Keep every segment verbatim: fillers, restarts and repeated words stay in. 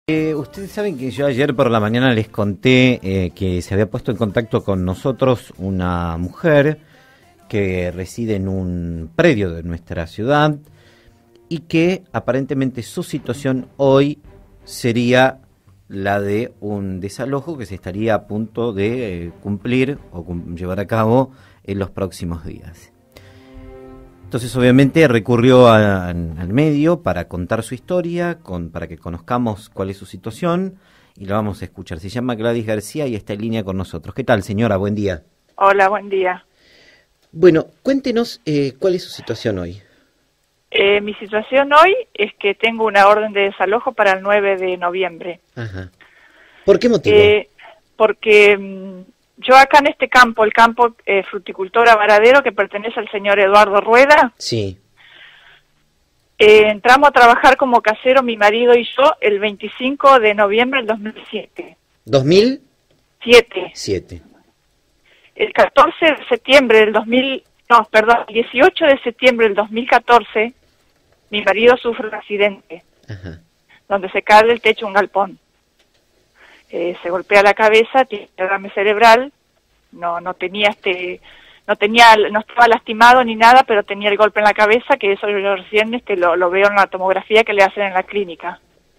Eh, ustedes saben que yo ayer por la mañana les conté eh, que se había puesto en contacto con nosotros una mujer que reside en un predio de nuestra ciudad y que aparentemente su situación hoy sería la de un desalojo que se estaría a punto de eh, cumplir o cum- llevar a cabo en los próximos días. Entonces obviamente recurrió a, al medio para contar su historia, con, para que conozcamos cuál es su situación y la vamos a escuchar. Se llama Gladys García y está en línea con nosotros. ¿Qué tal, señora? Buen día. Hola, buen día. Bueno, cuéntenos eh, cuál es su situación hoy. Eh, mi situación hoy es que tengo una orden de desalojo para el nueve de noviembre. Ajá. ¿Por qué motivo? Eh, porque mmm, yo acá en este campo, el campo eh, fruticultora Varadero, que pertenece al señor Eduardo Rueda, Sí. eh, entramos a trabajar como casero mi marido y yo el veinticinco de noviembre del dos mil siete. ¿dos mil siete. siete? El catorce de septiembre del dos mil, no, perdón, el dieciocho de septiembre del dos mil catorce, mi marido sufre un accidente, Ajá. donde se cae del techo un galpón. Eh, se golpea la cabeza, tiene derrame cerebral, no no tenía este, no tenía, no estaba lastimado ni nada, pero tenía el golpe en la cabeza, que eso yo recién este lo, lo veo en la tomografía que le hacen en la clínica.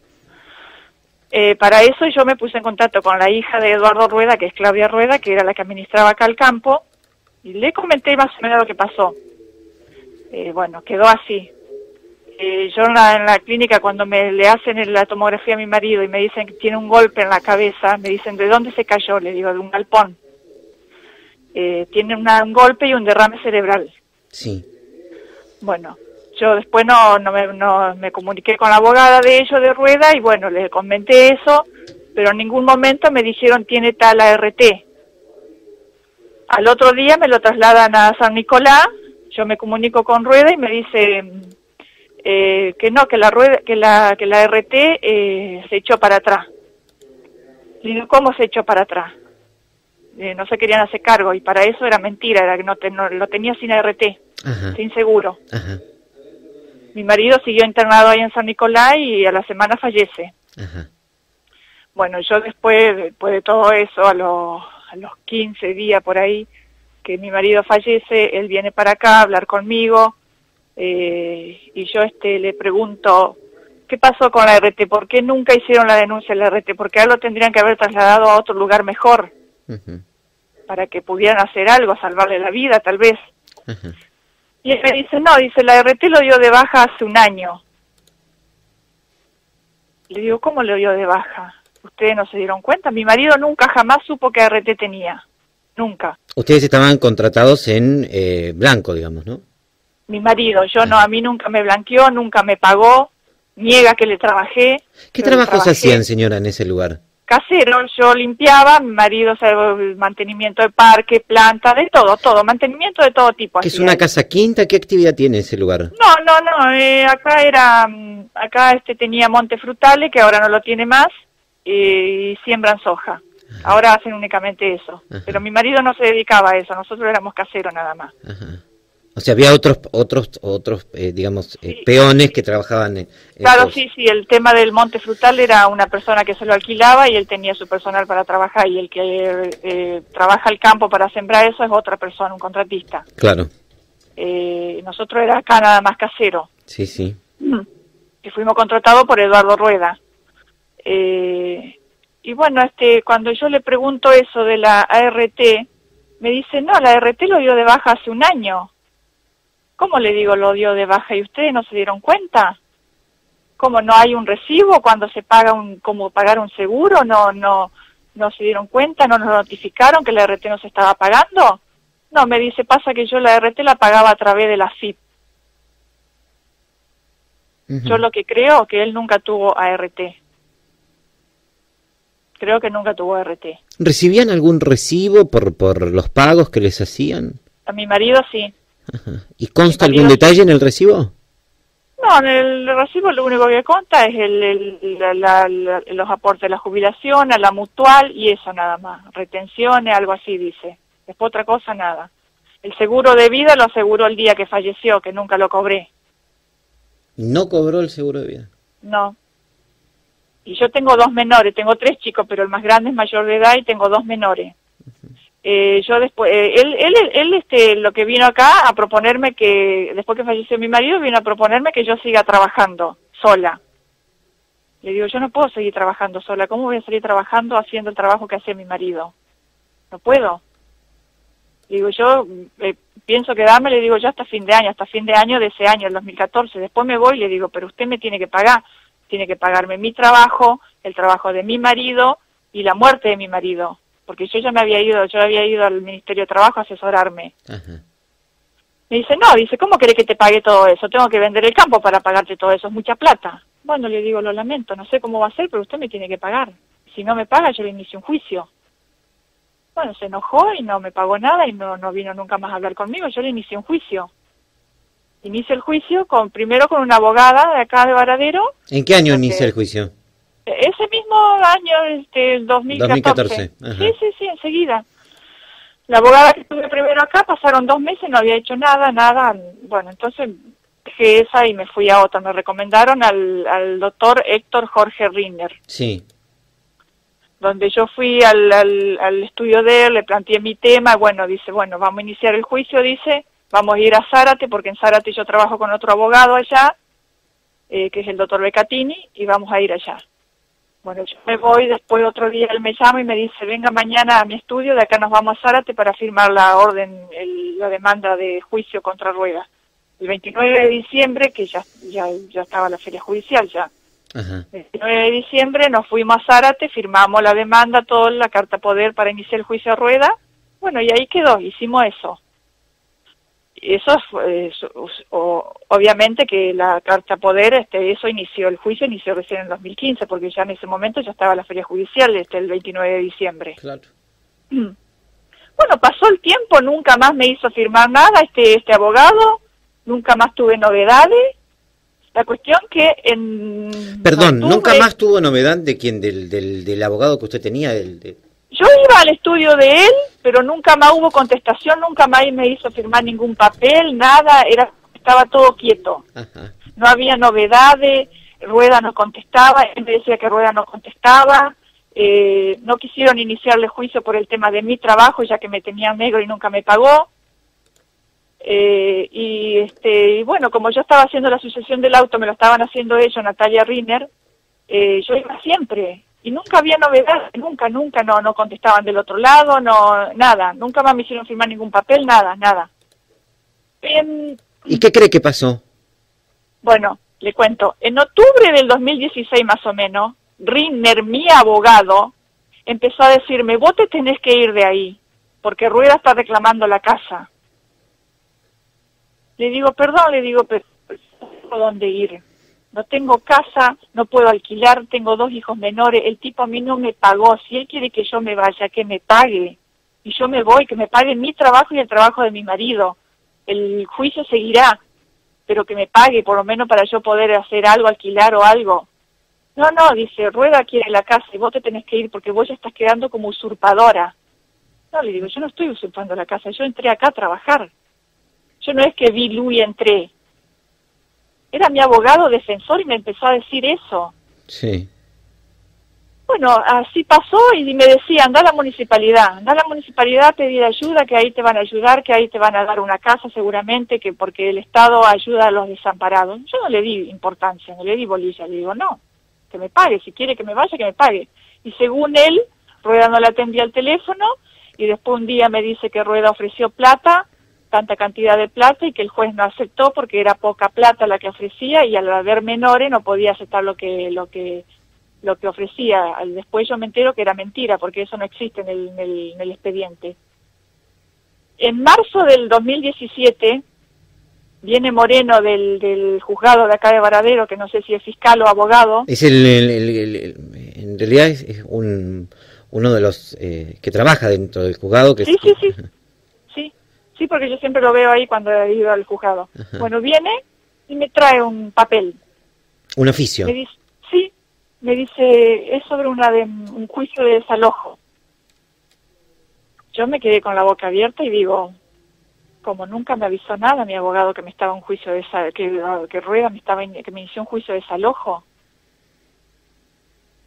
Eh, para eso yo me puse en contacto con la hija de Eduardo Rueda, que es Claudia Rueda, que era la que administraba acá el campo, y le comenté más o menos lo que pasó. Eh, bueno, quedó así. Eh, yo en la, en la clínica, cuando me le hacen la tomografía a mi marido y me dicen que tiene un golpe en la cabeza, me dicen, ¿de dónde se cayó? Le digo, de un galpón. Eh, tiene una, un golpe y un derrame cerebral. Sí. Bueno, yo después no, no, me, no me comuniqué con la abogada de ellos, de Rueda, y bueno, le comenté eso, pero en ningún momento me dijeron, tiene tal A R T. Al otro día me lo trasladan a San Nicolás, yo me comunico con Rueda y me dice... Eh, que no, que la rueda, que la que la R T eh, se echó para atrás. Le digo, ¿cómo se echó para atrás? Eh, no se querían hacer cargo y para eso era mentira, era que no, te, no lo tenía sin R T, Ajá. sin seguro. Ajá. Mi marido siguió internado ahí en San Nicolás y a la semana fallece. Ajá. Bueno, yo después, después de todo eso, a los, a los quince días por ahí, que mi marido fallece, él viene para acá a hablar conmigo. Eh, y yo este le pregunto, ¿qué pasó con la R T? ¿Por qué nunca hicieron la denuncia en la R T? Porque a él lo tendrían que haber trasladado a otro lugar mejor, Uh-huh. para que pudieran hacer algo, salvarle la vida tal vez. Ajá. Y él me dice, no, dice, la R T lo dio de baja hace un año. Le digo, ¿cómo lo dio de baja? ¿Ustedes no se dieron cuenta? Mi marido nunca jamás supo que R T tenía, nunca. Ustedes estaban contratados en eh, blanco, digamos, ¿no? Mi marido, yo no, a mí nunca me blanqueó, nunca me pagó, niega que le trabajé. ¿Qué Yo le trabajos trabajé. hacían, señora, en ese lugar? Casero, yo limpiaba, mi marido sabe, mantenimiento de parque, planta, de todo, todo, mantenimiento de todo tipo. ¿Qué es hacía una él. casa quinta? ¿Qué actividad tiene ese lugar? No, no, no, eh, acá era, mm, acá este tenía monte frutales, que ahora no lo tiene más, eh, y siembran soja. Ahora hacen únicamente eso. Ajá. Pero mi marido no se dedicaba a eso, nosotros éramos caseros nada más. Ajá. O sea, había otros, otros, otros, eh, digamos, eh, Sí. peones que trabajaban en... en Claro, cosas. sí, sí, el tema del monte frutal era una persona que se lo alquilaba y él tenía su personal para trabajar, y el que eh, trabaja el campo para sembrar eso es otra persona, un contratista. Claro, Eh, nosotros era acá nada más casero, sí, sí. que fuimos contratados por Eduardo Rueda. Eh, y bueno, este, cuando yo le pregunto eso de la A R T, me dice, no, la A R T lo dio de baja hace un año. ¿Cómo le digo lo dio de baja y ustedes no se dieron cuenta? ¿Cómo no hay un recibo cuando se paga un, como pagar un seguro? No, no, no se dieron cuenta, no nos notificaron que la R T no se estaba pagando. No, me dice, pasa que yo la R T la pagaba a través de la F I P. Uh-huh. Yo lo que creo que él nunca tuvo A R T. Creo que nunca tuvo A R T. ¿Recibían algún recibo por, por los pagos que les hacían? A mi marido sí. Ajá. ¿Y consta Mi marido algún sí. detalle en el recibo? No, en el recibo lo único que consta es el, el, la, la, la, los aportes a la jubilación, a la mutual y eso nada más. Retenciones, algo así dice. Después otra cosa, nada. El seguro de vida lo aseguró el día que falleció, que nunca lo cobré. ¿No cobró el seguro de vida? No. Y yo tengo dos menores, tengo tres chicos, pero el más grande es mayor de edad y tengo dos menores. Eh, yo después, eh, él, él, él, este, lo que vino acá a proponerme que, después que falleció mi marido, vino a proponerme que yo siga trabajando sola. Le digo, yo no puedo seguir trabajando sola, ¿cómo voy a seguir trabajando haciendo el trabajo que hacía mi marido? No puedo. Digo, yo eh, pienso quedarme, le digo yo hasta fin de año, hasta fin de año de ese año, el dos mil catorce. Después me voy y le digo, pero usted me tiene que pagar, tiene que pagarme mi trabajo, el trabajo de mi marido y la muerte de mi marido. Porque yo ya me había ido, yo había ido al Ministerio de Trabajo a asesorarme. Ajá. Me dice, no, dice, ¿cómo querés que te pague todo eso? Tengo que vender el campo para pagarte todo eso, es mucha plata. Bueno, le digo, lo lamento, no sé cómo va a ser, pero usted me tiene que pagar. Si no me paga, yo le inicio un juicio. Bueno, se enojó y no me pagó nada y no, no vino nunca más a hablar conmigo, yo le inicié un juicio. Inicio el juicio con primero con una abogada de acá de Varadero. ¿En qué año inicia el juicio? Ese mismo año, este, el dos mil catorce. dos mil catorce. Sí, sí, sí, enseguida. La abogada que estuve primero acá, pasaron dos meses, no había hecho nada, nada. Bueno, entonces dejé esa y me fui a otra. Me recomendaron al, al doctor Héctor Jorge Rinner. Sí. Donde yo fui al, al, al estudio de él, le planteé mi tema, bueno, dice, bueno, vamos a iniciar el juicio, dice, vamos a ir a Zárate, porque en Zárate yo trabajo con otro abogado allá, eh, que es el doctor Becatini, y vamos a ir allá. Bueno, yo me voy, después otro día él me llama y me dice, venga mañana a mi estudio, de acá nos vamos a Zárate para firmar la orden, el, la demanda de juicio contra Rueda. El veintinueve de diciembre, que ya, ya, ya estaba la feria judicial ya. Ajá. El veintinueve de diciembre nos fuimos a Zárate, firmamos la demanda, toda la carta poder para iniciar el juicio a Rueda. Bueno, y ahí quedó, hicimos eso. Eso, eso o, obviamente que la carta poder, este, eso inició, el juicio inició recién en dos mil quince, porque ya en ese momento ya estaba la feria judicial, este, el veintinueve de diciembre. Claro. Bueno, pasó el tiempo, nunca más me hizo firmar nada este, este abogado, nunca más tuve novedades. La cuestión que en... Perdón, octubre, ¿nunca más tuvo novedad de quién? Del, del, del abogado que usted tenía? Del, de... Yo iba al estudio de él, pero nunca más hubo contestación, nunca más me hizo firmar ningún papel, nada, era estaba todo quieto. Ajá. No había novedades, Rueda no contestaba, él me decía que Rueda no contestaba, eh, no quisieron iniciarle juicio por el tema de mi trabajo, ya que me tenían negro y nunca me pagó. Eh, y este y bueno, como yo estaba haciendo la sucesión del auto, me lo estaban haciendo ellos, Natalia Rinner, eh, yo iba siempre y nunca había novedad, nunca, nunca, no no contestaban del otro lado, no nada, nunca más me hicieron firmar ningún papel, nada, nada. Eh, ¿Y qué cree que pasó? Bueno, le cuento, en octubre del dos mil dieciséis más o menos, Rinner, mi abogado, empezó a decirme, vos te tenés que ir de ahí, porque Rueda está reclamando la casa. Le digo, perdón, le digo, pero no tengo dónde ir. No tengo casa, no puedo alquilar, tengo dos hijos menores, el tipo a mí no me pagó. Si él quiere que yo me vaya, que me pague. Y yo me voy, que me pague mi trabajo y el trabajo de mi marido. El juicio seguirá, pero que me pague, por lo menos para yo poder hacer algo, alquilar o algo. No, no, dice, Rueda quiere la casa y vos te tenés que ir porque vos ya estás quedando como usurpadora. No, le digo, yo no estoy usurpando la casa, yo entré acá a trabajar. Yo no es que vi luz y entré. Era mi abogado defensor y me empezó a decir eso. Sí. Bueno, así pasó y me decía, anda a la municipalidad, anda a la municipalidad a pedir ayuda, que ahí te van a ayudar, que ahí te van a dar una casa seguramente, que porque el Estado ayuda a los desamparados. Yo no le di importancia, no le di bolilla, le digo, no, que me pague, si quiere que me vaya, que me pague. Y según él, Rueda no le atendía al teléfono y después un día me dice que Rueda ofreció plata, tanta cantidad de plata y que el juez no aceptó porque era poca plata la que ofrecía y al haber menores no podía aceptar lo que lo que lo que ofrecía. Después yo me entero que era mentira porque eso no existe en el, en el, en el expediente. En marzo del dos mil diecisiete viene Moreno del, del juzgado de acá de Varadero, que no sé si es fiscal o abogado. Es el, el, el, el, el en realidad es, es un uno de los eh, que trabaja dentro del juzgado. Que sí, es, sí, sí. Sí, porque yo siempre lo veo ahí cuando he ido al juzgado. Ajá. Bueno, viene y me trae un papel. ¿Un oficio? Me dice, sí, me dice, es sobre una de, un juicio de desalojo. Yo me quedé con la boca abierta y digo, como nunca me avisó nada mi abogado que me estaba un juicio de desalojo, que, que Rueda me estaba que me inició un juicio de desalojo.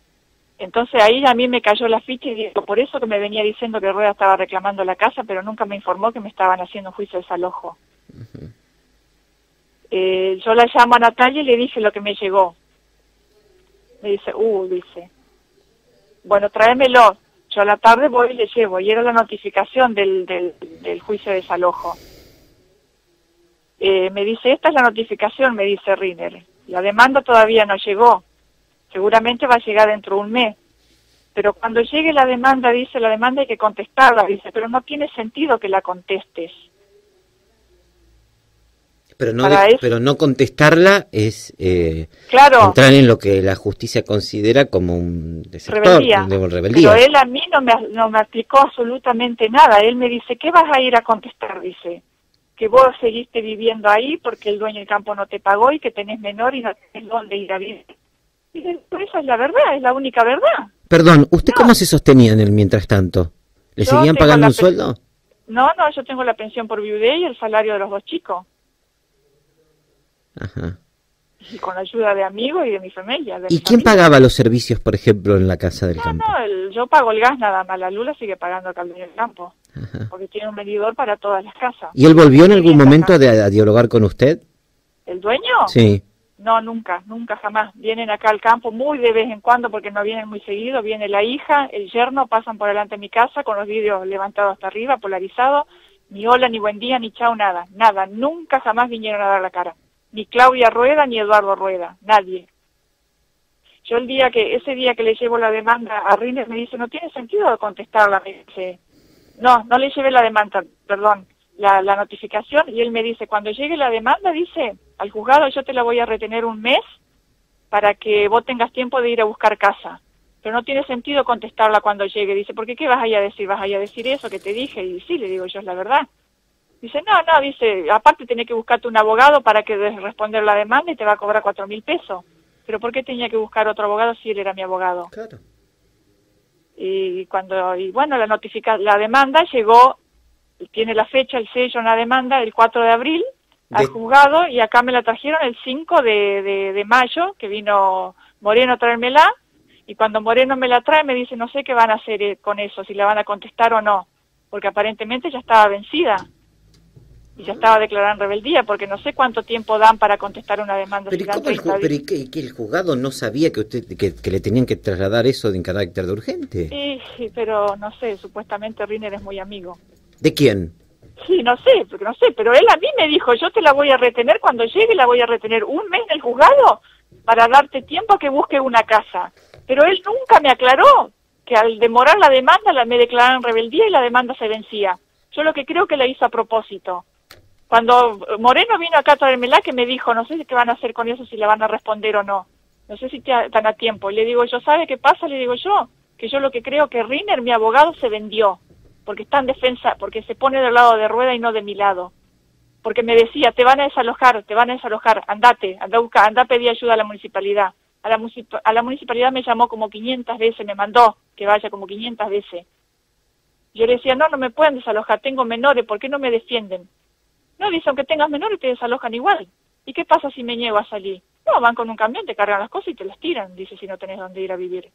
Entonces ahí a mí me cayó la ficha y digo, por eso que me venía diciendo que Rueda estaba reclamando la casa, pero nunca me informó que me estaban haciendo un juicio de desalojo. Uh-huh. eh, yo la llamo a Natalia y le dije lo que me llegó. Me dice, uh, dice, bueno, tráemelo. Yo a la tarde voy y le llevo, y era la notificación del, del, del juicio de desalojo. Eh, me dice, esta es la notificación, me dice Riner. La demanda todavía no llegó. Seguramente va a llegar dentro de un mes. Pero cuando llegue la demanda, dice, la demanda hay que contestarla, dice, pero no tiene sentido que la contestes. Pero no, de, pero no contestarla es eh, claro, entrar en lo que la justicia considera como un desertor, rebeldía. De rebeldía. Pero él a mí no me, no me explicó absolutamente nada. Él me dice, ¿qué vas a ir a contestar? Dice, que vos seguiste viviendo ahí porque el dueño del campo no te pagó y que tenés menor y no tenés dónde ir a vivir. Y dice, pero esa es la verdad, es la única verdad. Perdón, ¿usted no. cómo se sostenía en el mientras tanto? ¿Le yo seguían pagando un sueldo? No, no, yo tengo la pensión por viudez y el salario de los dos chicos. Ajá. Y con la ayuda de amigos y de mi familia. De ¿Y mi quién familia. pagaba los servicios, por ejemplo, en la casa del no, campo? No, el, yo pago el gas nada más, la Lula sigue pagando el dueño del campo. Ajá. Porque tiene un medidor para todas las casas. ¿Y él volvió en algún momento a, a dialogar con usted? ¿El dueño? Sí. No, nunca, nunca jamás. Vienen acá al campo muy de vez en cuando porque no vienen muy seguido. Viene la hija, el yerno, pasan por delante de mi casa con los vidrios levantados hasta arriba, polarizados. Ni hola, ni buen día, ni chao, nada. Nada, nunca jamás vinieron a dar la cara. Ni Claudia Rueda, ni Eduardo Rueda, nadie. Yo el día que, ese día que le llevo la demanda a Riner me dice, no tiene sentido contestarla, me dice, no, no le llevé la demanda, perdón, la, la notificación, y él me dice, cuando llegue la demanda, dice, al juzgado yo te la voy a retener un mes para que vos tengas tiempo de ir a buscar casa, pero no tiene sentido contestarla cuando llegue, dice, porque ¿qué vas a ir a decir? ¿Vas a ir a decir eso que te dije? Y sí, le digo yo, es la verdad. Dice, no, no, dice, aparte tenés que buscarte un abogado para que des responder la demanda y te va a cobrar cuatro mil pesos. Pero ¿por qué tenía que buscar otro abogado si él era mi abogado? Claro. Y cuando, y bueno, la notifica, la demanda llegó, tiene la fecha, el sello en la demanda, el cuatro de abril, de... al juzgado, y acá me la trajeron el cinco de, de, de mayo, que vino Moreno a traérmela, y cuando Moreno me la trae me dice, no sé qué van a hacer con eso, si la van a contestar o no, porque aparentemente ya estaba vencida. Y ya estaba declarada en rebeldía, porque no sé cuánto tiempo dan para contestar una demanda. Pero, si ¿cómo el, pero ¿y qué, que el juzgado no sabía que usted que, que le tenían que trasladar eso de carácter de urgente? Sí, sí, pero no sé, supuestamente Riner es muy amigo. ¿De quién? Sí, no sé, porque no sé, pero él a mí me dijo, yo te la voy a retener cuando llegue, la voy a retener un mes en el juzgado para darte tiempo a que busque una casa. Pero él nunca me aclaró que al demorar la demanda la me declararon rebeldía y la demanda se vencía. Yo lo que creo que la hizo a propósito. Cuando Moreno vino acá a traérmela, que me dijo, no sé qué van a hacer con eso, si la van a responder o no. No sé si están a tiempo. Y le digo yo, ¿sabe qué pasa? Le digo yo, que yo lo que creo que Riner, mi abogado, se vendió. Porque está en defensa, porque se pone del lado de Rueda y no de mi lado. Porque me decía, te van a desalojar, te van a desalojar, andate, anda a buscar, anda a pedir ayuda a la municipalidad. A la, a la municipalidad me llamó como quinientas veces, me mandó que vaya como quinientas veces. Yo le decía, no, no me pueden desalojar, tengo menores, ¿por qué no me defienden? No, dice, aunque tengas menores te desalojan igual. ¿Y qué pasa si me niego a salir? No, van con un camión, te cargan las cosas y te las tiran, dice, si no tenés dónde ir a vivir.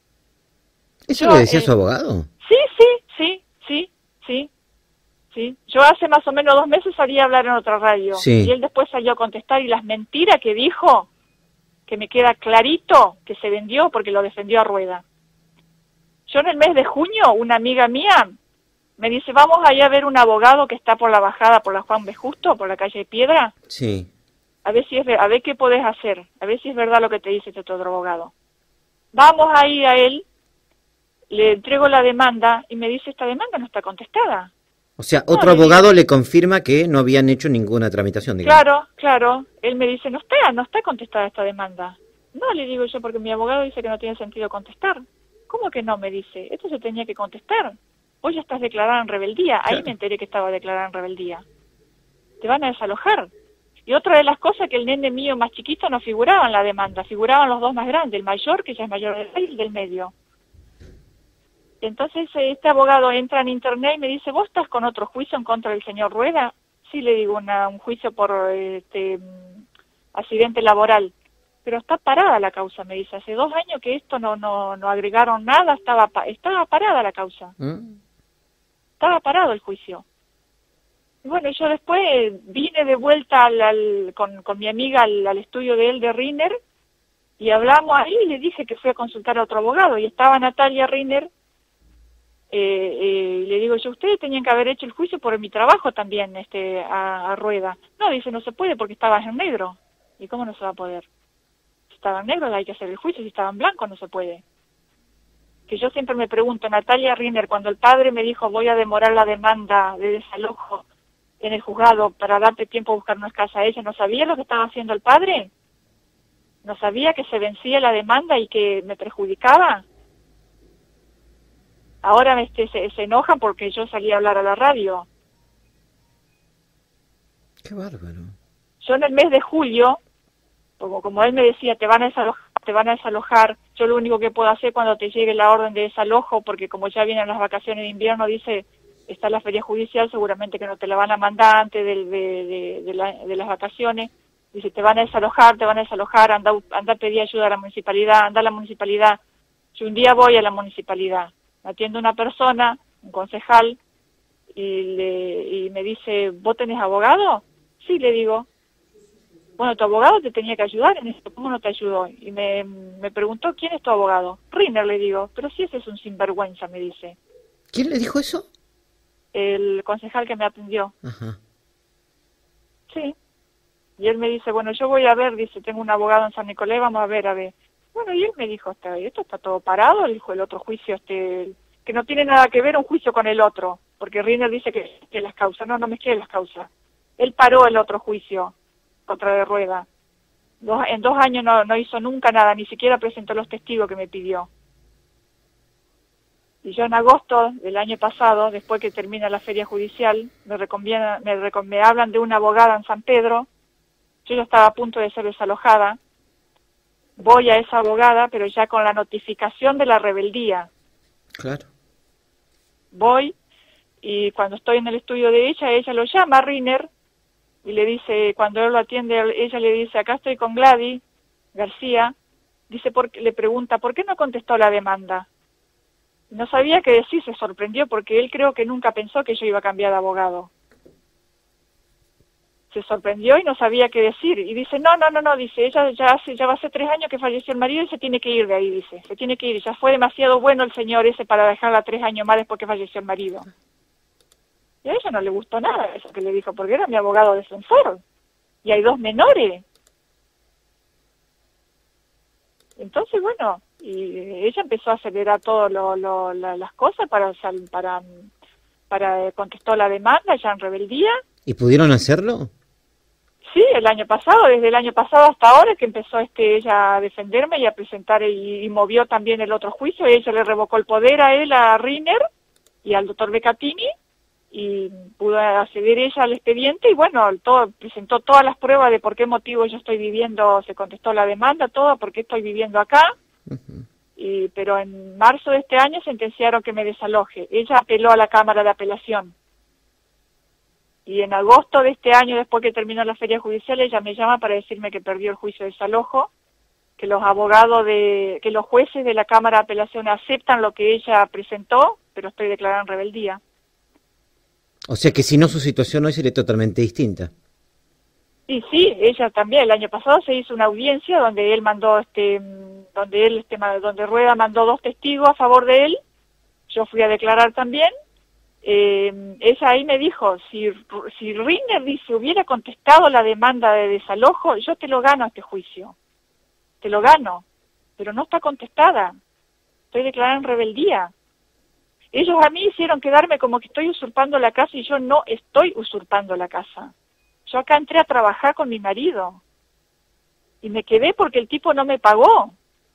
¿Eso Yo, le decía eh, su abogado? Sí, sí, sí, sí, sí, sí. Yo hace más o menos dos meses salí a hablar en otra radio. Sí. Y él después salió a contestar y las mentiras que dijo, que me queda clarito que se vendió porque lo defendió a Rueda. Yo en el mes de junio, una amiga mía me dice, vamos allá a ver un abogado que está por la bajada, por la Juan B. Justo, por la calle de Piedra. Sí. A ver si es a ver qué podés hacer, a ver si es verdad lo que te dice este otro abogado. Vamos a ir a él, le entrego la demanda y me dice, esta demanda no está contestada. O sea, otro no, abogado le, digo, le confirma que no habían hecho ninguna tramitación, digamos. Claro, claro. Él me dice, no está, no está contestada esta demanda. No, le digo yo, porque mi abogado dice que no tiene sentido contestar. ¿Cómo que no? Me dice, esto se tenía que contestar. Vos ya estás declarada en rebeldía. Ahí claro. Me enteré que estaba declarada en rebeldía. Te van a desalojar. Y otra de las cosas que el nene mío más chiquito no figuraba en la demanda, figuraban los dos más grandes, el mayor, que ya es mayor de edad, y el del medio. Entonces este abogado entra en internet y me dice, ¿vos estás con otro juicio en contra del señor Rueda? Sí, le digo, una, un juicio por este accidente laboral. pero está parada la causa, me dice. Hace dos años que esto no no no agregaron nada, estaba pa estaba parada la causa. ¿Mm? Estaba parado el juicio. Y bueno, yo después vine de vuelta al, al, con, con mi amiga al, al estudio de él, de Riner, y hablamos ahí y le dije que fui a consultar a otro abogado, y estaba Natalia Riner, eh, eh, y le digo yo, ustedes tenían que haber hecho el juicio por mi trabajo también, este, a, a Rueda. No, dice, no se puede porque estabas en negro. ¿Y cómo no se va a poder? Si estaba en negro hay que hacer el juicio, si estaba en blanco no se puede. Que yo siempre me pregunto, Natalia Riner, cuando el padre me dijo voy a demorar la demanda de desalojo en el juzgado para darte tiempo a buscar una casa a ella, ¿no sabía lo que estaba haciendo el padre? ¿No sabía que se vencía la demanda y que me perjudicaba? Ahora este, se, se enojan porque yo salí a hablar a la radio. Qué bárbaro. Yo en el mes de julio, como, como él me decía, te van a desalojar, te van a desalojar, yo lo único que puedo hacer cuando te llegue la orden de desalojo, porque como ya vienen las vacaciones de invierno, dice, está la feria judicial, seguramente que no te la van a mandar antes de, de, de, de, la, de las vacaciones, dice, te van a desalojar, te van a desalojar, anda, anda a pedir ayuda a la municipalidad, anda a la municipalidad. Yo un día voy a la municipalidad, me atiende una persona, un concejal, y, le, y me dice, ¿vos tenés abogado? Sí, le digo. Bueno, tu abogado te tenía que ayudar en esto, ¿cómo no te ayudó? Y me, me preguntó, ¿quién es tu abogado? Riner, le digo, pero si ese es un sinvergüenza, me dice. ¿Quién le dijo eso? El concejal que me atendió. Ajá. Sí. Y él me dice, bueno, yo voy a ver, dice, tengo un abogado en San Nicolás, vamos a ver, a ver. Bueno, y él me dijo, esto está todo parado, el, el otro juicio, este, que no tiene nada que ver un juicio con el otro, porque Riner dice que, que las causas, no, no mezclé las causas. Él paró el otro juicio contra de Rueda. Dos, en dos años no, no hizo nunca nada, ni siquiera presentó los testigos que me pidió. Y yo en agosto del año pasado, después que termina la feria judicial, me, recomienda, me, recom me hablan de una abogada en San Pedro. Yo ya estaba a punto de ser desalojada. Voy a esa abogada, pero ya con la notificación de la rebeldía. Claro. Voy, y cuando estoy en el estudio de ella, ella lo llama a Riner, y le dice, cuando él lo atiende, ella le dice, acá estoy con Gladys García, dice, ¿por qué? Le pregunta, ¿por qué no contestó la demanda? No sabía qué decir, se sorprendió, porque él creo que nunca pensó que yo iba a cambiar de abogado. Se sorprendió y no sabía qué decir, y dice, no, no, no, no, dice, ella ya hace, ya va a ser tres años que falleció el marido y se tiene que ir de ahí, dice, se tiene que ir, ya fue demasiado bueno el señor ese para dejarla tres años más después que falleció el marido. Y a ella no le gustó nada eso que le dijo, porque era mi abogado defensor, y hay dos menores. Entonces, bueno, y ella empezó a acelerar todo lo, lo, la, las cosas para, para, para contestó la demanda ya en rebeldía. ¿Y pudieron hacerlo? Sí, el año pasado, desde el año pasado hasta ahora que empezó este ella a defenderme y a presentar y, y movió también el otro juicio, ella le revocó el poder a él, a Riner y al doctor Beccatini, y pudo acceder ella al expediente y bueno, todo, presentó todas las pruebas de por qué motivo yo estoy viviendo, se contestó la demanda, todo, por qué estoy viviendo acá, uh-huh. y, pero en marzo de este año sentenciaron que me desaloje. Ella apeló a la Cámara de Apelación. Y en agosto de este año, después que terminó la feria judicial, ella me llama para decirme que perdió el juicio de desalojo, que los abogados de, que los jueces de la Cámara de Apelación aceptan lo que ella presentó, pero estoy declarada en rebeldía. O sea que si no, su situación hoy sería totalmente distinta. Sí, sí, ella también. El año pasado se hizo una audiencia donde él mandó, este, donde él, este, donde Rueda mandó dos testigos a favor de él. Yo fui a declarar también. Eh, ella ahí me dijo, si, si Riner dice hubiera contestado la demanda de desalojo, yo te lo gano este juicio. Te lo gano. Pero no está contestada. Estoy declarada en rebeldía. Ellos a mí hicieron quedarme como que estoy usurpando la casa y yo no estoy usurpando la casa. Yo acá entré a trabajar con mi marido y me quedé porque el tipo no me pagó.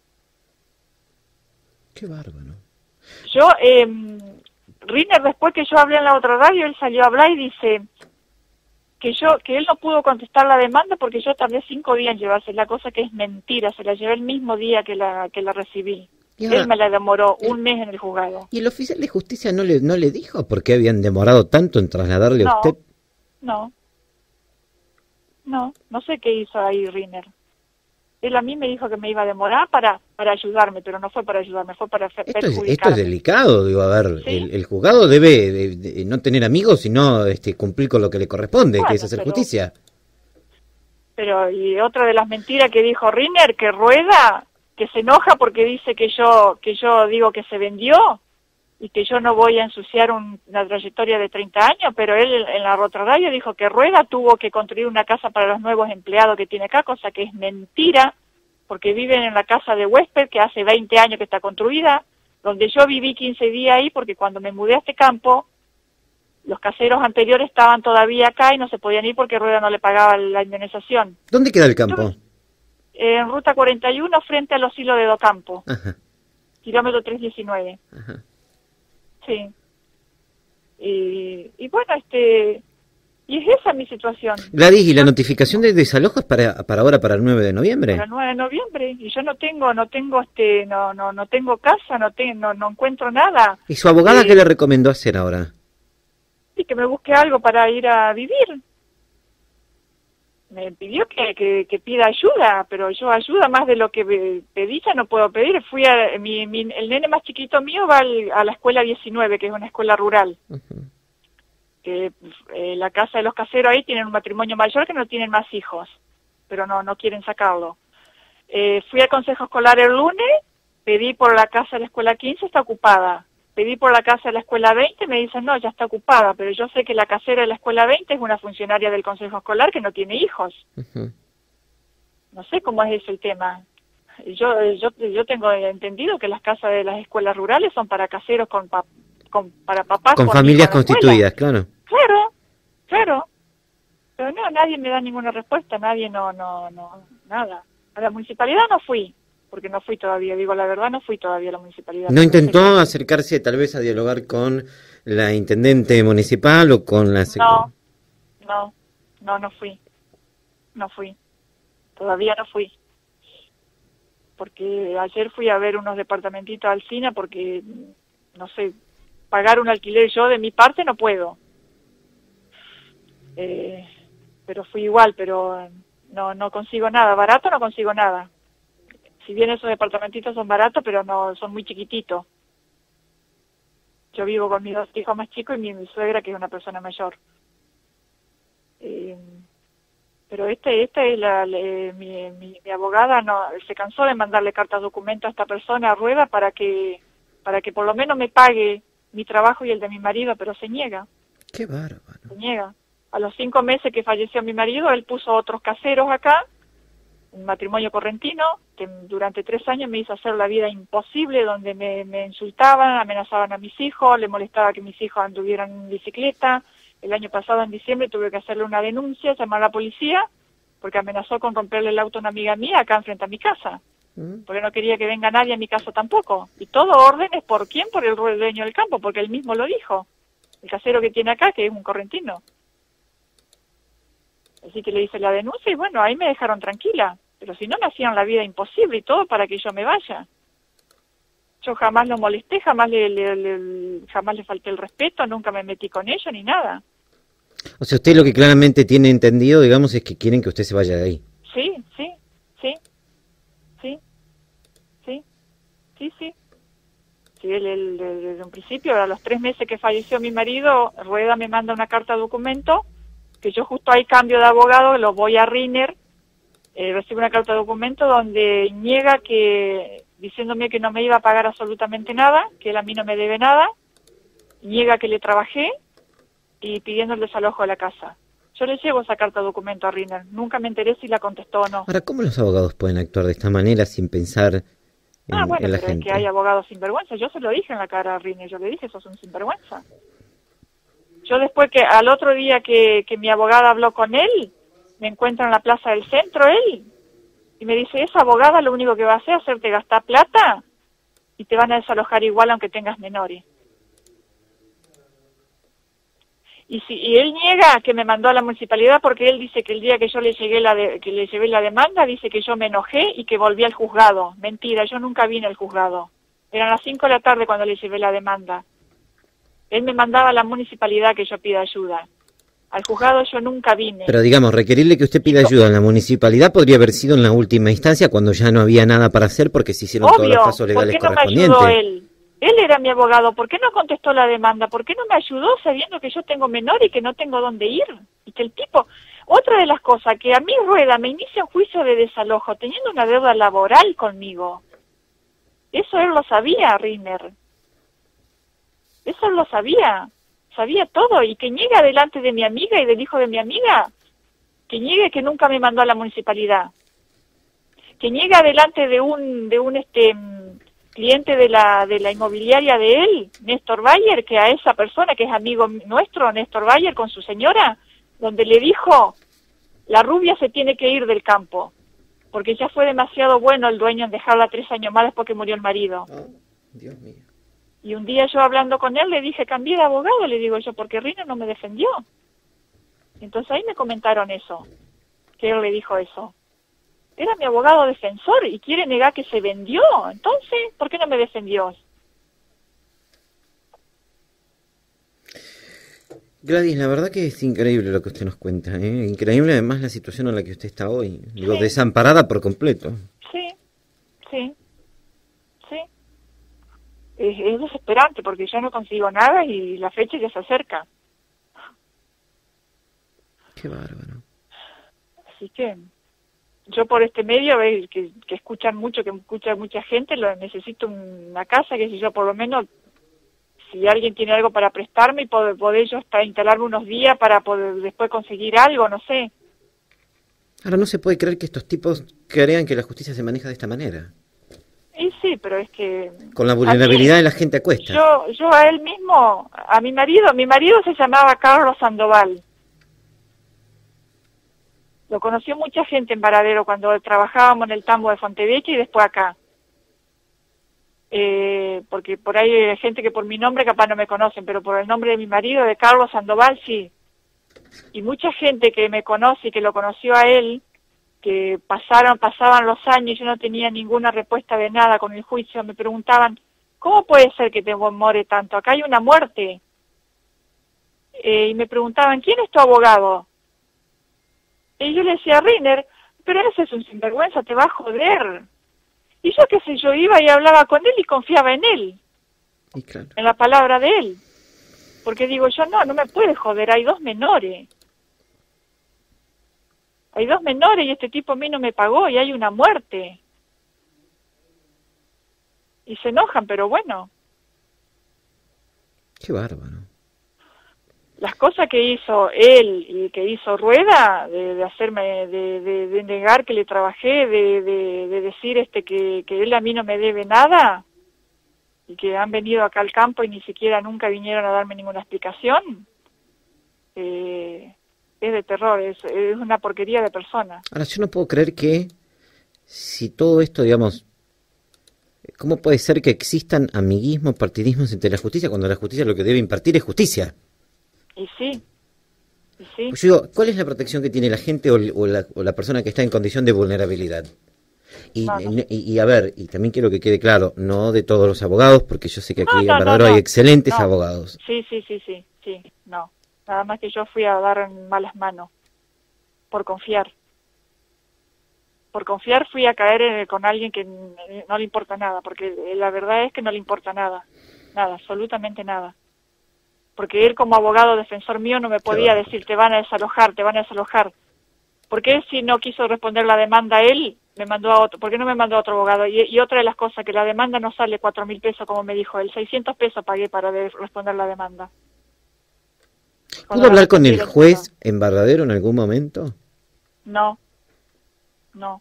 Qué bárbaro. Yo, eh, Riner, después que yo hablé en la otra radio, él salió a hablar y dice que yo que él no pudo contestar la demanda porque yo tardé cinco días en llevarse la cosa, que es mentira, se la llevé el mismo día que la que la recibí. Ahora, él me la demoró un mes en el juzgado. ¿Y el oficial de justicia no le no le dijo por qué habían demorado tanto en trasladarle no, a usted? No, no, no sé qué hizo ahí Riner. Él a mí me dijo que me iba a demorar para para ayudarme, pero no fue para ayudarme, fue para Esto es, perjudicarme. esto es delicado, digo, a ver, ¿Sí? el, el juzgado debe de, de no tener amigos, sino este, cumplir con lo que le corresponde, Bueno, que es hacer pero- justicia. Pero, y otra de las mentiras que dijo Riner, que Rueda, que se enoja porque dice que yo que yo digo que se vendió y que yo no voy a ensuciar un- una trayectoria de treinta años, pero él en la Rotra Radio dijo que Rueda tuvo que construir una casa para los nuevos empleados que tiene acá, cosa que es mentira, porque viven en la casa de huésped que hace veinte años que está construida, donde yo viví quince días ahí porque cuando me mudé a este campo, los caseros anteriores estaban todavía acá y no se podían ir porque Rueda no le pagaba la indemnización. ¿Dónde queda el campo? En Ruta cuarenta y uno, frente a los hilos de Docampo, Ajá, kilómetro trescientos diecinueve. ajá. Sí. Y, y bueno, este... Y es esa mi situación. Gladys, ¿y la notificación de desalojo es para, para ahora, para el nueve de noviembre? Para el nueve de noviembre. Y yo no tengo, no tengo, este, no, no, no tengo casa, no tengo, no, no encuentro nada. ¿Y su abogada Eh, qué le recomendó hacer ahora? Y que me busque algo para ir a vivir. Me pidió que, que, que pida ayuda, pero yo ayuda más de lo que pe- pedí ya no puedo pedir. Fui a, mi, mi, el nene más chiquito mío va al- a la escuela diecinueve, que es una escuela rural. Ujú. Que eh, la casa de los caseros ahí tienen un matrimonio mayor que no tienen más hijos, pero no, no quieren sacarlo. Eh, fui al consejo escolar el lunes, pedí por la casa de la escuela quince, está ocupada. Pedí por la casa de la escuela veinte, me dicen, no, ya está ocupada, pero yo sé que la casera de la escuela veinte es una funcionaria del consejo escolar que no tiene hijos. Ujú. No sé cómo es ese el tema. Yo, yo, yo tengo entendido que las casas de las escuelas rurales son para caseros con, pa- con para papás Con con familias hijos en la escuela. constituidas, claro. Claro, claro. Pero no, nadie me da ninguna respuesta, nadie no, no, no, nada. A la municipalidad no fui, porque no fui todavía, digo la verdad, no fui todavía a la municipalidad. ¿No intentó acercarse tal vez a dialogar con la intendente municipal o con la... sec- No, no, no, no fui, no fui, todavía no fui. Porque ayer fui a ver unos departamentitos al cine porque, no sé, pagar un alquiler yo de mi parte no puedo. Eh, pero fui igual, pero no no consigo nada, barato no consigo nada. Si bien esos departamentitos son baratos, pero no son muy chiquititos. Yo vivo con mis dos hijos más chicos y mi, mi suegra, que es una persona mayor. Eh, pero este este es la, le- mi, mi, mi abogada no se cansó de mandarle cartas documento a esta persona a Rueda para que para que por lo menos me pague mi trabajo y el de mi marido, pero se niega, Qué bárbaro. se niega. A los cinco meses que falleció mi marido, él puso otros caseros acá, un matrimonio correntino, que durante tres años me hizo hacer la vida imposible, donde me, me insultaban, amenazaban a mis hijos, le molestaba que mis hijos anduvieran en bicicleta. El año pasado, en diciembre, tuve que hacerle una denuncia, llamar a la policía, porque amenazó con romperle el auto a una amiga mía acá enfrente a mi casa, ¿Mm? porque no quería que venga nadie a mi casa tampoco. Y todo órdenes, ¿por quién? Por el dueño del campo, porque él mismo lo dijo, el casero que tiene acá, que es un correntino. Así que le hice la denuncia y bueno, ahí me dejaron tranquila. Pero si no, me hacían la vida imposible y todo para que yo me vaya. Yo jamás lo molesté, jamás le, le- le- jamás le falté el respeto, nunca me metí con ellos ni nada. O sea, usted lo que claramente tiene entendido, digamos, es que quieren que usted se vaya de ahí. Sí, sí, sí, sí, sí, sí, sí. Sí, él, él, él, desde un principio, a los tres meses que falleció mi marido, Rueda me manda una carta de documento, que yo justo ahí cambio de abogado, lo voy a Riner, eh, recibo una carta de documento donde niega que, diciéndome que no me iba a pagar absolutamente nada, que él a mí no me debe nada, niega que le trabajé y pidiendo el desalojo de la casa. Yo le llevo esa carta de documento a Riner, nunca me enteré si la contestó o no. Ahora, ¿cómo los abogados pueden actuar de esta manera sin pensar en, Ah, bueno, en la pero es gente? que hay abogados sinvergüenza. Yo se lo dije en la cara a Riner, yo le dije, sos un sinvergüenza. Yo después que al otro día que, que mi abogada habló con él, me encuentro en la plaza del centro él, y me dice, esa abogada lo único que va a hacer es hacerte gastar plata y te van a desalojar igual aunque tengas menores. Y si y él niega que me mandó a la municipalidad porque él dice que el día que yo le llegué la de- que le llevé la demanda, dice que yo me enojé y que volví al juzgado. Mentira, yo nunca vine al juzgado. Eran las cinco de la tarde cuando le llevé la demanda. Él me mandaba a la municipalidad que yo pida ayuda. Al juzgado yo nunca vine. Pero digamos, requerirle que usted pida ayuda en la municipalidad podría haber sido en la última instancia cuando ya no había nada para hacer porque se hicieron Obvio, todos los pasos legales ¿por qué no correspondientes. me ayudó él? Él era mi abogado, ¿por qué no contestó la demanda? ¿Por qué no me ayudó sabiendo que yo tengo menor y que no tengo dónde ir? Y que el tipo... Otra de las cosas, que a mí Rueda me inicia un juicio de desalojo teniendo una deuda laboral conmigo. Eso él lo sabía, Riner. Eso él lo sabía. Sabía todo. Y que niegue delante de mi amiga y del hijo de mi amiga. Que niegue que nunca me mandó a la municipalidad. Que niegue delante de un de un este cliente de la de la inmobiliaria de él, Néstor Bayer, que a esa persona que es amigo nuestro, Néstor Bayer, con su señora, donde le dijo, la rubia se tiene que ir del campo, porque ya fue demasiado bueno el dueño en dejarla tres años más después que murió el marido. Oh, Dios mío. Y un día yo hablando con él le dije, cambié de abogado, le digo yo, porque Rina no me defendió. Entonces ahí me comentaron eso, que él le dijo eso. Era mi abogado defensor y quiere negar que se vendió. Entonces, ¿por qué no me defendió? Gladys, la verdad que es increíble lo que usted nos cuenta, ¿eh? Increíble además la situación en la que usted está hoy. Digo, Sí. desamparada por completo. Sí, sí, sí. Es, es desesperante porque yo no consigo nada y la fecha ya se acerca. Qué bárbaro. Así que yo por este medio, ve, que, que escuchan mucho, que escucha mucha gente, lo necesito una casa, que si yo por lo menos, si alguien tiene algo para prestarme y poder, poder yo hasta instalarme unos días para poder después conseguir algo, no sé. Ahora no se puede creer que estos tipos crean que la justicia se maneja de esta manera. Y sí, pero es que... Con la vulnerabilidad de la gente a cuestas. Yo, yo a él mismo, a mi marido, mi marido se llamaba Carlos Sandoval. Lo conoció mucha gente en Varadero cuando trabajábamos en el tambo de Fontevecha y después acá. Eh, porque por ahí hay gente que por mi nombre capaz no me conocen, pero por el nombre de mi marido, de Carlos Sandoval, sí. Y mucha gente que me conoce y que lo conoció a él, que pasaron, pasaban los años y yo no tenía ninguna respuesta de nada con el juicio, me preguntaban, ¿cómo puede ser que te demore tanto? Acá hay una muerte. Eh, y me preguntaban, ¿quién es tu abogado? Y yo le decía, Riner, pero ese es un sinvergüenza, te va a joder. Y yo qué sé, yo iba y hablaba con él y confiaba en él, Y claro. en la palabra de él. Porque digo yo, no, no me puede joder, hay dos menores. Hay dos menores y este tipo a mí no me pagó y hay una muerte. Y se enojan, pero bueno. Qué bárbaro. Las cosas que hizo él y que hizo Rueda, de, de hacerme, de, de, de negar que le trabajé, de, de, de decir este que, que él a mí no me debe nada, y que han venido acá al campo y ni siquiera nunca vinieron a darme ninguna explicación, eh, es de terror, es, es una porquería de persona. Ahora, yo no puedo creer que si todo esto, digamos, ¿cómo puede ser que existan amiguismos, partidismos entre la justicia cuando la justicia lo que debe impartir es justicia? Y sí, y sí. Pues yo digo, ¿cuál es la protección que tiene la gente o, o, la, o la persona que está en condición de vulnerabilidad? Y, No, no. y, y a ver, y también quiero que quede claro, no de todos los abogados, porque yo sé que aquí No, en no, no, Varadero no. hay excelentes No. abogados. Sí, sí, sí, sí, sí, no. Nada más que yo fui a dar en malas manos, por confiar. Por confiar fui a caer eh, con alguien que n- no le importa nada, porque la verdad es que no le importa nada, nada, absolutamente nada. Porque él como abogado defensor mío no me podía bárbaro. decir, te van a desalojar, te van a desalojar. Porque él si no quiso responder la demanda a él, me mandó a otro, ¿por qué no me mandó a otro abogado? Y, y otra de las cosas, que la demanda no sale cuatro mil pesos como me dijo él, seiscientos pesos pagué para de- responder la demanda. ¿Pudo Cuando hablar la con el respondí, juez en Varadero en algún momento? No, no.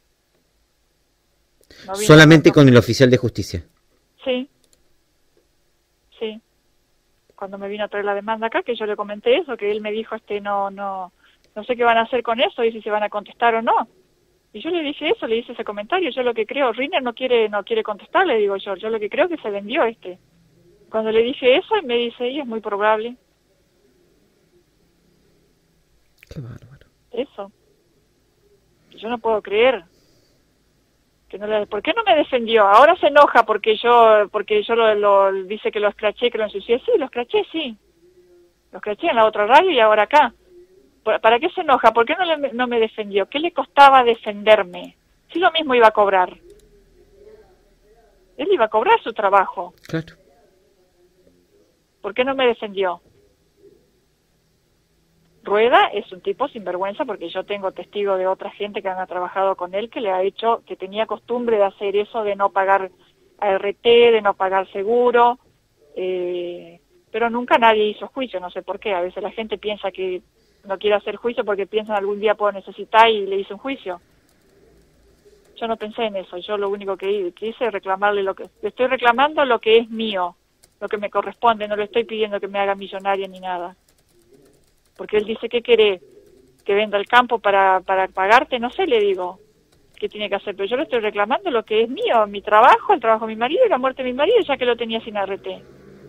No vino, Solamente no, no. con el oficial de justicia. Sí, sí. Cuando me vino a traer la demanda acá, que yo le comenté eso, que él me dijo, este, no, no, no sé qué van a hacer con eso y si se van a contestar o no. Y yo le dije eso, le hice ese comentario. Yo lo que creo, Riner no quiere, no quiere contestar, le digo yo. Yo lo que creo que se vendió este. Cuando le dije eso, y me dice, y es muy probable. Qué bárbaro. Eso. Yo no puedo creer. Que no le, ¿por qué no me defendió? Ahora se enoja porque yo porque yo lo, lo dice que lo escraché, que lo ensucié. Sí, lo escraché, sí. Lo escraché en la otra radio y ahora acá. ¿Para qué se enoja? ¿Por qué no, le, no me defendió? ¿Qué le costaba defenderme? Si lo mismo iba a cobrar. Él iba a cobrar su trabajo. Claro. ¿Por qué no me defendió? Rueda es un tipo sinvergüenza, porque yo tengo testigo de otra gente que han trabajado con él que le ha hecho, que tenía costumbre de hacer eso, de no pagar A R T, de no pagar seguro, eh, pero nunca nadie hizo juicio, no sé por qué. A veces la gente piensa que no quiere hacer juicio porque piensan algún día puedo necesitar y le hice un juicio. Yo no pensé en eso, yo lo único que, que hice es reclamarle lo que... Le estoy reclamando lo que es mío, lo que me corresponde, no le estoy pidiendo que me haga millonaria ni nada. Porque él dice, ¿qué querés? ¿Que venda el campo para, para pagarte? No sé, le digo, ¿qué tiene que hacer? Pero yo le estoy reclamando lo que es mío, mi trabajo, el trabajo de mi marido y la muerte de mi marido, ya que lo tenía sin A R T.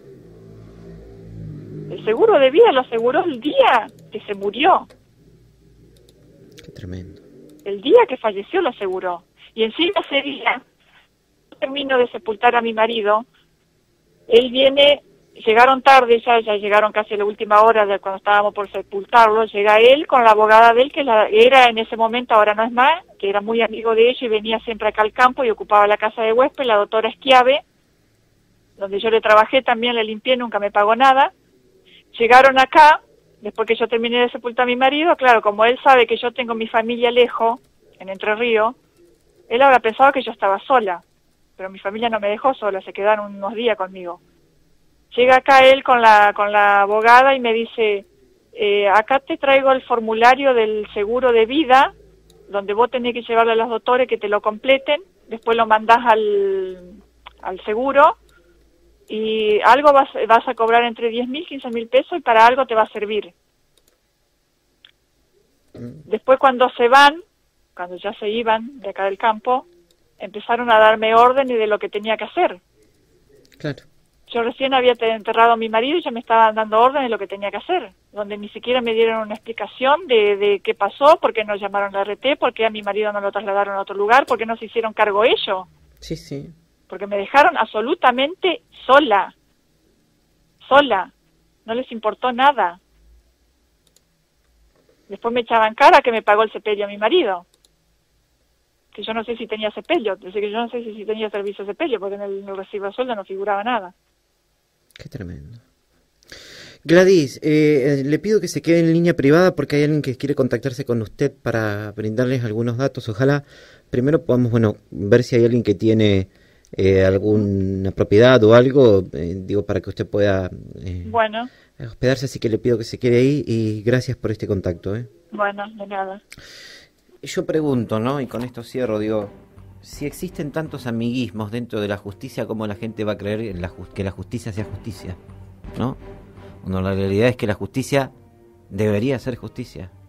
El seguro de vida lo aseguró el día que se murió. Qué tremendo. El día que falleció lo aseguró. Y encima ese día, yo termino de sepultar a mi marido, él viene... Llegaron tarde, ya, ya llegaron casi a la última hora de cuando estábamos por sepultarlo, llega él con la abogada de él, que la, era en ese momento, ahora no es más, que era muy amigo de ella y venía siempre acá al campo y ocupaba la casa de huésped, la doctora Esquiave, donde yo le trabajé también, le limpié, nunca me pagó nada. Llegaron acá, después que yo terminé de sepultar a mi marido, claro, como él sabe que yo tengo mi familia lejos, en Entre Ríos, él habrá pensado que yo estaba sola, pero mi familia no me dejó sola, se quedaron unos días conmigo. Llega acá él con la con la abogada y me dice, eh, acá te traigo el formulario del seguro de vida, donde vos tenés que llevarle a los doctores que te lo completen, después lo mandás al, al seguro, y algo vas, vas a cobrar entre diez mil, quince mil pesos, y para algo te va a servir. Después cuando se van, cuando ya se iban de acá del campo, empezaron a darme órdenes de lo que tenía que hacer. Claro. Yo recién había enterrado a mi marido y ya me estaban dando órdenes de lo que tenía que hacer, donde ni siquiera me dieron una explicación de, de qué pasó, por qué no llamaron a R T, por qué a mi marido no lo trasladaron a otro lugar, por qué no se hicieron cargo ellos. Sí, sí. Porque me dejaron absolutamente sola, sola, no les importó nada. Después me echaban cara que me pagó el sepelio a mi marido, que yo no sé si tenía sepelio, desde que yo no sé si, si tenía servicio de sepelio, porque en el, en el recibo de sueldo no figuraba nada. Qué tremendo. Gladys, eh, le pido que se quede en línea privada porque hay alguien que quiere contactarse con usted para brindarles algunos datos. Ojalá primero podamos, bueno, ver si hay alguien que tiene eh, alguna propiedad o algo, eh, digo, para que usted pueda eh, bueno. hospedarse, así que le pido que se quede ahí y gracias por este contacto. ¿eh? Bueno, de nada. Yo pregunto, ¿no? Y con esto cierro, digo, si existen tantos amiguismos dentro de la justicia, ¿cómo la gente va a creer en la que la justicia sea justicia? ¿No? Cuando la realidad es que la justicia debería ser justicia.